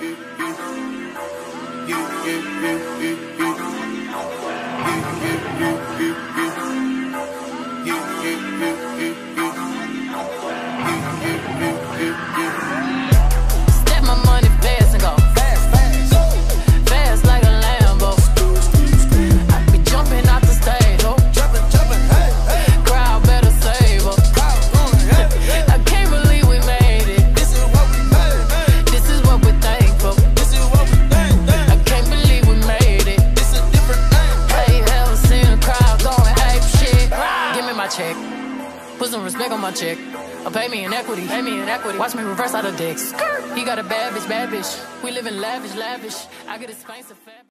Step my money fast and go fast like a Lambo. I be jumping out the stage, oh. Crowd better save us. I can't believe we made it. This is what we made. This is what we're thankful. This is what we think. I can't believe we made it. This is a different thing. Hey, ever seen a crowd going ape shit? Give me my check. Put some respect on my check. Pay me in equity. Pay me in equity. Watch me reverse out of dicks. He got a bad bitch, bad bitch. We live in lavish, lavish. I get expensive.